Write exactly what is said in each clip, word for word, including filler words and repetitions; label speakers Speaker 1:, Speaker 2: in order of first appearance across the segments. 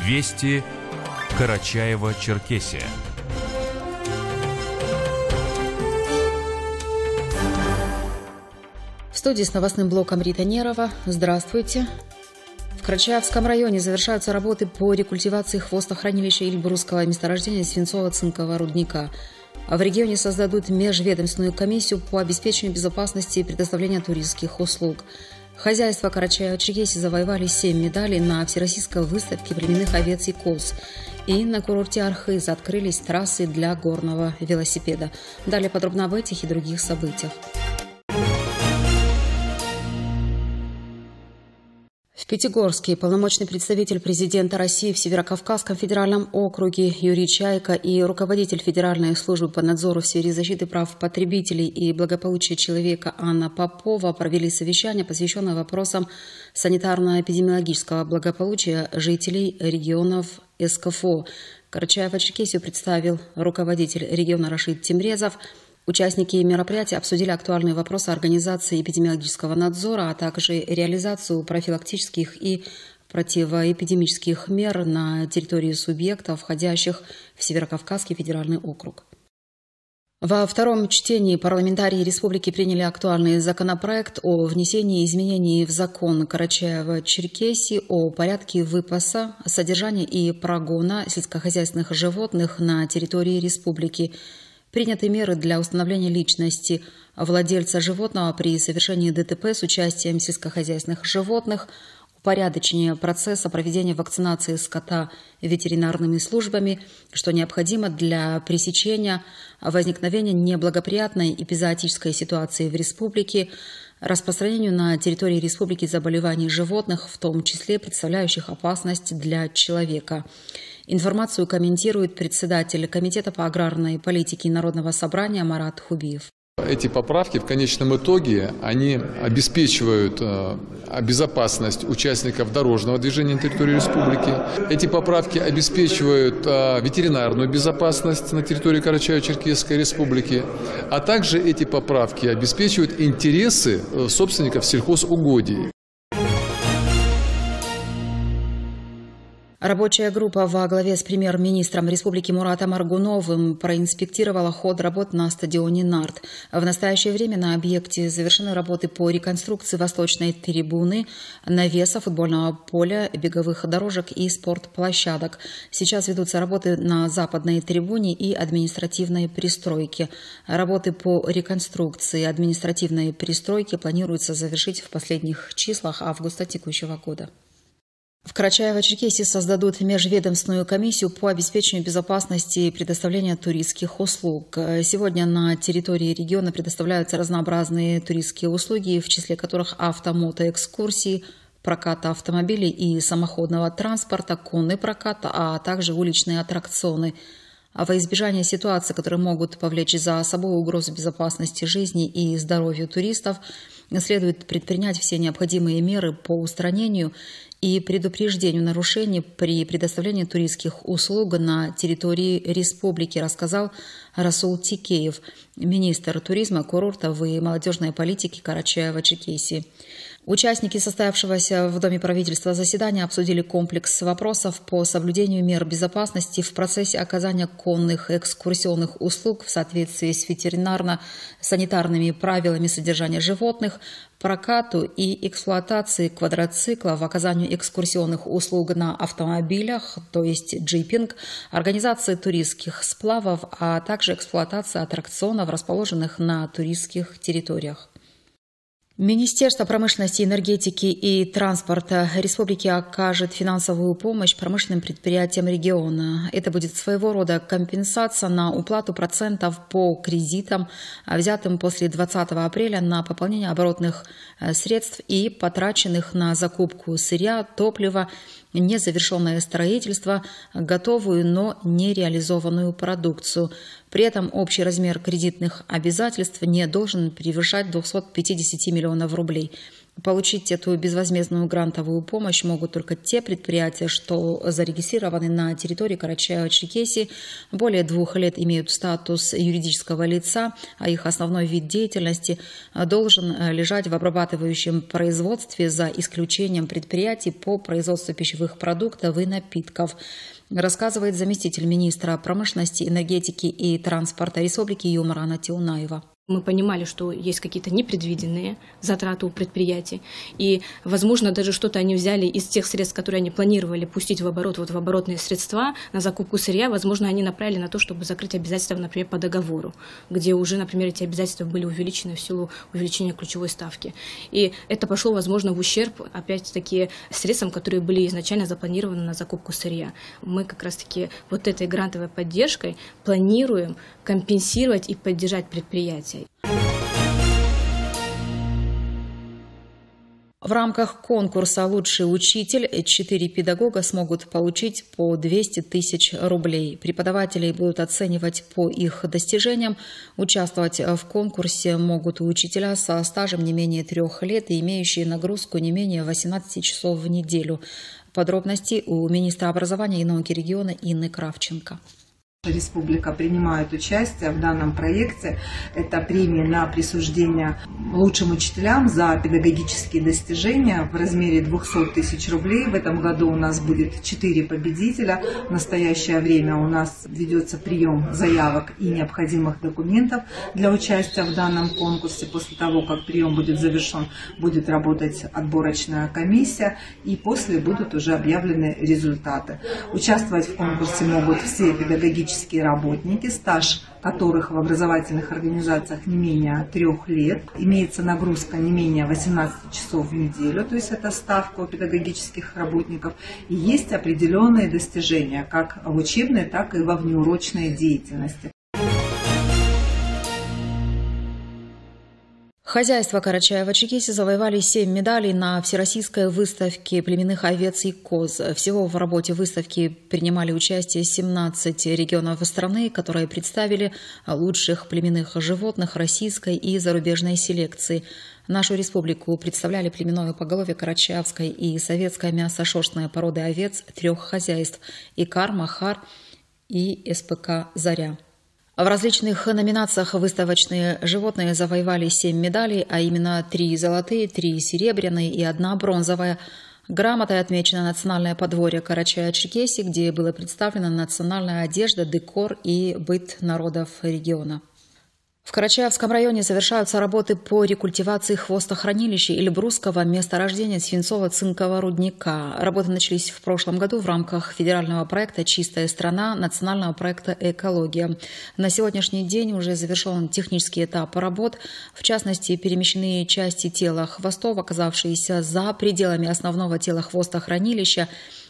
Speaker 1: Вести Карачаево-Черкесия.
Speaker 2: В студии с новостным блоком Рита Нерова. Здравствуйте. В Карачаевском районе завершаются работы по рекультивации хвостохранилища Эльбрусского месторождения свинцово-цинкового рудника. А в регионе создадут межведомственную комиссию по обеспечению безопасности и предоставлению туристских услуг. Хозяйства Карачаево-Черкесии завоевали семь медалей на Всероссийской выставке племенных овец и коз. И на курорте Архыз открылись трассы для горного велосипеда. Далее подробно об этих и других событиях. В Пятигорске полномочный представитель президента России в Северокавказском федеральном округе Юрий Чайка и руководитель Федеральной службы по надзору в сфере защиты прав потребителей и благополучия человека Анна Попова провели совещание, посвященное вопросам санитарно-эпидемиологического благополучия жителей регионов СКФО. Карачаево-Черкесию представил руководитель региона Рашид Тимрезов. Участники мероприятия обсудили актуальные вопросы организации эпидемиологического надзора, а также реализацию профилактических и противоэпидемических мер на территории субъектов, входящих в Северокавказский федеральный округ. Во втором чтении парламентарии республики приняли актуальный законопроект о внесении изменений в закон Карачаево-Черкесии о порядке выпаса, содержания и прогона сельскохозяйственных животных на территории республики. Приняты меры для установления личности владельца животного при совершении ДТП с участием сельскохозяйственных животных, упорядочение процесса проведения вакцинации скота ветеринарными службами, что необходимо для пресечения возникновения неблагоприятной эпизоотической ситуации в республике, распространению на территории республики заболеваний животных, в том числе представляющих опасность для человека. Информацию комментирует председатель Комитета по аграрной политике Народного собрания Марат Хубиев.
Speaker 3: Эти поправки в конечном итоге они обеспечивают безопасность участников дорожного движения на территории республики. Эти поправки обеспечивают ветеринарную безопасность на территории Карачаево-Черкесской республики, а также эти поправки обеспечивают интересы собственников сельхозугодий.
Speaker 2: Рабочая группа во главе с премьер-министром республики Муратом Аргуновым проинспектировала ход работ на стадионе «Нарт». В настоящее время на объекте завершены работы по реконструкции восточной трибуны, навеса, футбольного поля, беговых дорожек и спортплощадок. Сейчас ведутся работы на западной трибуне и административной пристройке. Работы по реконструкции административной пристройки планируется завершить в последних числах августа текущего года. В Карачаево-Черкесии создадут межведомственную комиссию по обеспечению безопасности и предоставлению туристских услуг. Сегодня на территории региона предоставляются разнообразные туристские услуги, в числе которых авто-мотоэкскурсии, прокат автомобилей и самоходного транспорта, конный прокат, а также уличные аттракционы. А во избежание ситуаций, которые могут повлечь за собой угрозу безопасности жизни и здоровью туристов, следует предпринять все необходимые меры по устранению и предупреждению нарушений при предоставлении туристских услуг на территории республики, рассказал Расул Тикеев, министр туризма, курортов и молодежной политики Карачаево-Черкесии. Участники состоявшегося в Доме правительства заседания обсудили комплекс вопросов по соблюдению мер безопасности в процессе оказания конных экскурсионных услуг в соответствии с ветеринарно-санитарными правилами содержания животных, прокату и эксплуатации квадроциклов, оказанию экскурсионных услуг на автомобилях, то есть джипинг, организации туристских сплавов, а также эксплуатации аттракционов, расположенных на туристских территориях. Министерство промышленности, энергетики и транспорта республики окажет финансовую помощь промышленным предприятиям региона. Это будет своего рода компенсация на уплату процентов по кредитам, взятым после двадцатого апреля на пополнение оборотных средств и потраченных на закупку сырья, топлива, незавершенное строительство, готовую, но нереализованную продукцию. При этом общий размер кредитных обязательств не должен превышать двухсот пятидесяти миллионов рублей. Получить эту безвозмездную грантовую помощь могут только те предприятия, что зарегистрированы на территории Карачаева-Черкесии, более двух лет имеют статус юридического лица, а их основной вид деятельности должен лежать в обрабатывающем производстве за исключением предприятий по производству пищевых продуктов и напитков, рассказывает заместитель министра промышленности, энергетики и транспорта Республики Юмрана Тиунаева.
Speaker 1: Мы понимали, что есть какие-то непредвиденные затраты у предприятий. И, возможно, даже что-то они взяли из тех средств, которые они планировали пустить в оборот, вот в оборотные средства на закупку сырья. Возможно, они направили на то, чтобы закрыть обязательства, например, по договору, где уже, например, эти обязательства были увеличены в силу увеличения ключевой ставки. И это пошло, возможно, в ущерб, опять-таки, средствам, которые были изначально запланированы на закупку сырья. Мы как раз-таки вот этой грантовой поддержкой планируем компенсировать и поддержать предприятия.
Speaker 2: В рамках конкурса «Лучший учитель» четыре педагога смогут получить по двести тысяч рублей. Преподавателей будут оценивать по их достижениям. Участвовать в конкурсе могут учителя со стажем не менее трех лет и имеющие нагрузку не менее восемнадцати часов в неделю. Подробности у министра образования и науки региона Инны Кравченко.
Speaker 4: Республика принимает участие в данном проекте. Это премия на присуждение лучшим учителям за педагогические достижения в размере двухсот тысяч рублей. В этом году у нас будет четыре победителя. В настоящее время у нас ведется прием заявок и необходимых документов для участия в данном конкурсе. После того, как прием будет завершен, будет работать отборочная комиссия, и после будут уже объявлены результаты. Участвовать в конкурсе могут все педагогические работники, стаж которых в образовательных организациях не менее трех лет. Имеется нагрузка не менее восемнадцати часов в неделю, то есть это ставка у педагогических работников. И есть определенные достижения как в учебной, так и во внеурочной деятельности.
Speaker 2: Хозяйства Карачаева-Черкесии завоевали семь медалей на Всероссийской выставке племенных овец и коз. Всего в работе выставки принимали участие семнадцать регионов страны, которые представили лучших племенных животных российской и зарубежной селекции. Нашу республику представляли племенное поголовье карачаевской и советская мясо-шерстная породы овец трех хозяйств – Икар, Махар и СПК «Заря». В различных номинациях выставочные животные завоевали семь медалей, а именно три золотые, три серебряные и одна бронзовая. Грамотой отмечено национальное подворье Карачаева-Черкесии, где была представлена национальная одежда, декор и быт народов региона. В Карачаевском районе завершаются работы по рекультивации хвостохранилища Эльбрусского месторождения свинцово-цинкового рудника. Работы начались в прошлом году в рамках федерального проекта «Чистая страна», национального проекта «Экология». На сегодняшний день уже завершен технический этап работ. В частности, перемещены части тела хвостов, оказавшиеся за пределами основного тела хвостохранилища,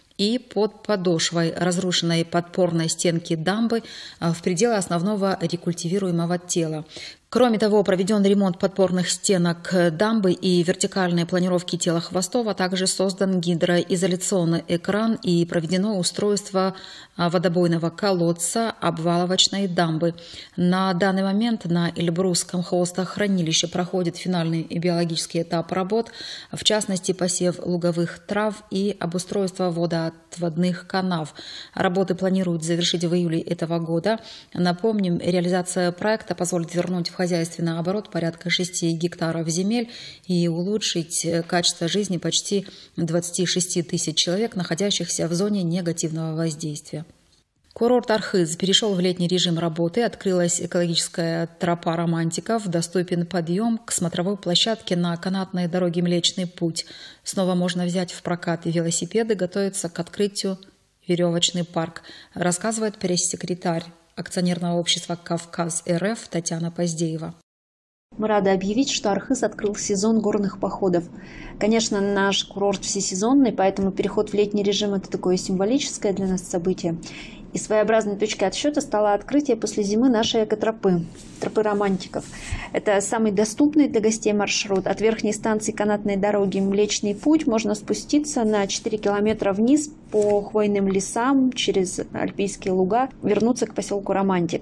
Speaker 2: и под подошвой разрушенной подпорной стенки дамбы в пределы основного рекультивируемого тела. Кроме того, проведен ремонт подпорных стенок дамбы и вертикальной планировки тела хвостов, а также создан гидроизоляционный экран и проведено устройство водобойного колодца обваловочной дамбы. На данный момент на Эльбрусском хвостохранилище проходит финальный биологический этап работ, в частности посев луговых трав и обустройство водоотводных канав. Работы планируют завершить в июле этого года. Напомним, реализация проекта позволит вернуть в хозяйственный оборот порядка шести гектаров земель и улучшить качество жизни почти двадцати шести тысяч человек, находящихся в зоне негативного воздействия. Курорт Архыз перешел в летний режим работы, открылась экологическая тропа романтиков, доступен подъем к смотровой площадке на канатной дороге Млечный Путь. Снова можно взять в прокат велосипеды, готовится к открытию веревочный парк, рассказывает пресс-секретарь акционерного общества «Кавказ-РФ» Татьяна Поздеева.
Speaker 5: Мы рады объявить, что Архыз открыл сезон горных походов. Конечно, наш курорт всесезонный, поэтому переход в летний режим – это такое символическое для нас событие. И своеобразной точкой отсчета стало открытие после зимы нашей экотропы, тропы романтиков. Это самый доступный для гостей маршрут. От верхней станции канатной дороги Млечный Путь можно спуститься на четыре километра вниз по хвойным лесам, через альпийские луга, вернуться к поселку Романтик.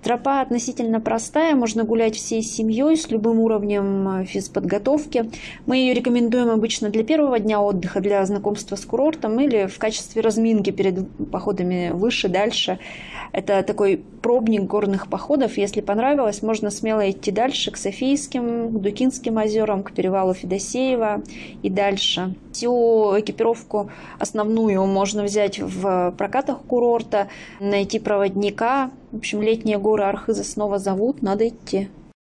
Speaker 5: Тропа относительно простая, можно гулять всей семьей с любым уровнем физподготовки. Мы ее рекомендуем обычно для первого дня отдыха, для знакомства с курортом или в качестве разминки перед походами выше, дальше. Это такой пробник горных походов. Если понравилось, можно смело идти дальше к Софийским, к Дукинским озерам, к перевалу Федосеева и дальше. Всю экипировку основную можно взять в прокатах курорта, найти проводника. В общем, летние горы Архыза снова зовут, надо идти.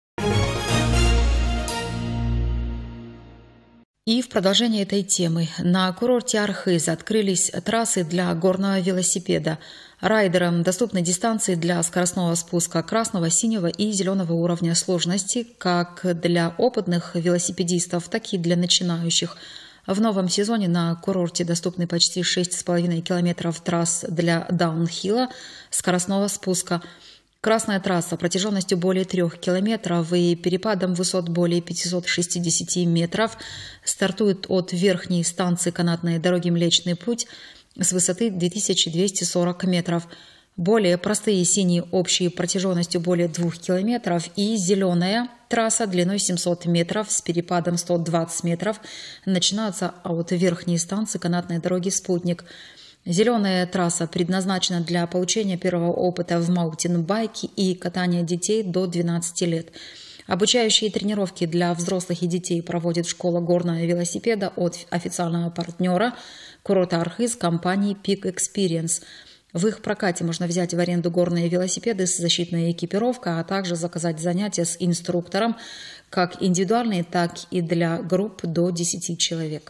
Speaker 2: И в продолжение этой темы. На курорте Архыз открылись трассы для горного велосипеда. Райдерам доступны дистанции для скоростного спуска красного, синего и зеленого уровня сложности, как для опытных велосипедистов, так и для начинающих. В новом сезоне на курорте доступны почти шесть с половиной километров трасс для даунхилла, скоростного спуска. Красная трасса протяженностью более трех километров и перепадом высот более пятисот шестидесяти метров стартует от верхней станции канатной дороги Млечный Путь с высоты две тысячи двести сорок метров. Более простые синие общей протяженностью более двух километров и зеленая трасса длиной семьсот метров с перепадом сто двадцать метров начинаются от верхней станции канатной дороги Спутник. Зеленая трасса предназначена для получения первого опыта в маунтинбайке и катания детей до двенадцати лет. Обучающие тренировки для взрослых и детей проводит школа горного велосипеда от официального партнера курорта Архыз компании Peak Experience. В их прокате можно взять в аренду горные велосипеды с защитной экипировкой, а также заказать занятия с инструктором, как индивидуальные, так и для групп до десяти человек.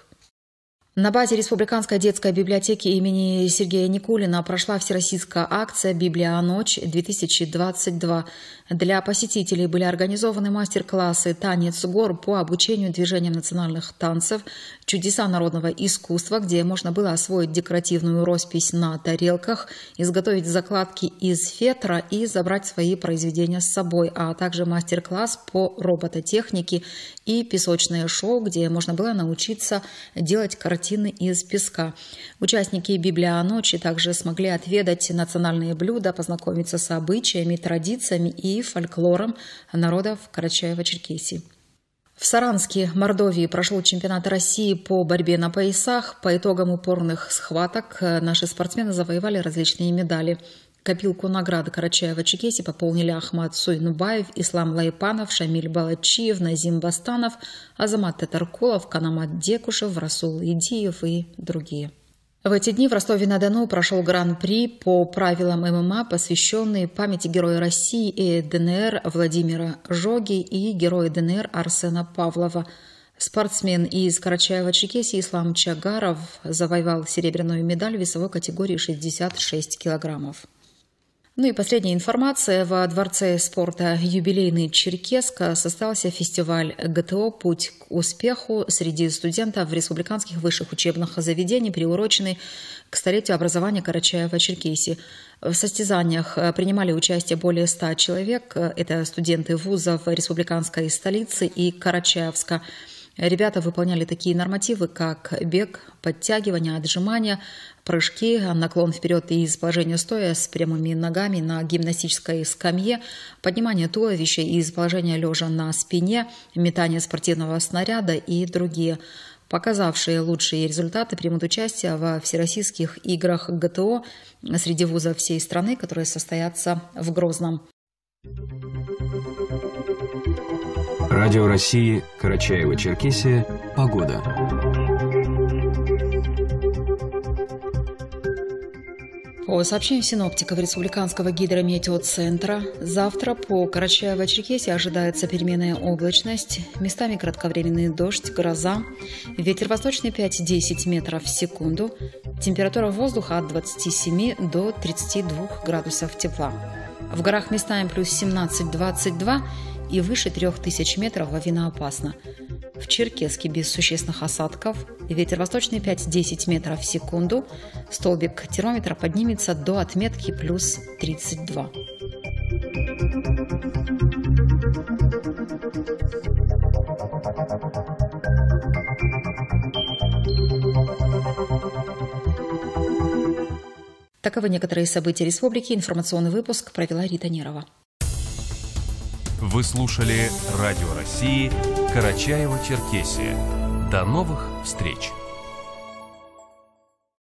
Speaker 2: На базе Республиканской детской библиотеки имени Сергея Никулина прошла всероссийская акция «Библия-ночь-две тысячи двадцать два». Для посетителей были организованы мастер-классы «Танец гор» по обучению движениям национальных танцев, «Чудеса народного искусства», где можно было освоить декоративную роспись на тарелках, изготовить закладки из фетра и забрать свои произведения с собой, а также мастер-класс по робототехнике и песочное шоу, где можно было научиться делать картины из песка. Участники «Библия-ночи» также смогли отведать национальные блюда, познакомиться с обычаями, традициями и фольклором народов Карачаево-Черкесии. В Саранске, Мордовии, прошел чемпионат России по борьбе на поясах. По итогам упорных схваток наши спортсмены завоевали различные медали. Копилку награды Карачаево-Черкесии пополнили Ахмат Суйнубаев, Ислам Лайпанов, Шамиль Балачиев, Назим Бастанов, Азамат Татаркулов, Канамат Декушев, Расул Идиев и другие. В эти дни в Ростове-на-Дону прошел гран-при по правилам ММА, посвященный памяти героя России и ДНР Владимира Жоги и героя ДНР Арсена Павлова. Спортсмен из Карачаево-Черкесии Ислам Чагаров завоевал серебряную медаль в весовой категории шестьдесят шесть килограммов. Ну и последняя информация. Во Дворце спорта «Юбилейный Черкесск» состоялся фестиваль ГТО «Путь к успеху» среди студентов республиканских высших учебных заведений, приуроченный к столетию образования Карачаево-Черкесии. В состязаниях принимали участие более ста человек. Это студенты вузов республиканской столицы и Карачаевска. Ребята выполняли такие нормативы, как бег, подтягивания, отжимания, прыжки, наклон вперед и из положения стоя с прямыми ногами на гимнастической скамье, поднимание туловища из положения лежа на спине, метание спортивного снаряда и другие. Показавшие лучшие результаты примут участие во всероссийских играх ГТО среди вузов всей страны, которые состоятся в Грозном.
Speaker 6: Радио России, Карачаево-Черкесия. Погода.
Speaker 2: По сообщению синоптиков Республиканского гидрометеоцентра, завтра по Карачаево-Черкесии ожидается переменная облачность, местами кратковременный дождь, гроза, ветер восточный пять-десять метров в секунду, температура воздуха от двадцати семи до тридцати двух градусов тепла. В горах местами плюс семнадцать-двадцать два и выше трех тысяч метров лавиноопасно. В Черкесске без существенных осадков, ветер восточный пять-десять метров в секунду, столбик термометра поднимется до отметки плюс тридцать два. Таковы некоторые события республики. Информационный выпуск провела Рита Нерова.
Speaker 7: Вы слушали Радио России Карачаево-Черкесия. До новых встреч!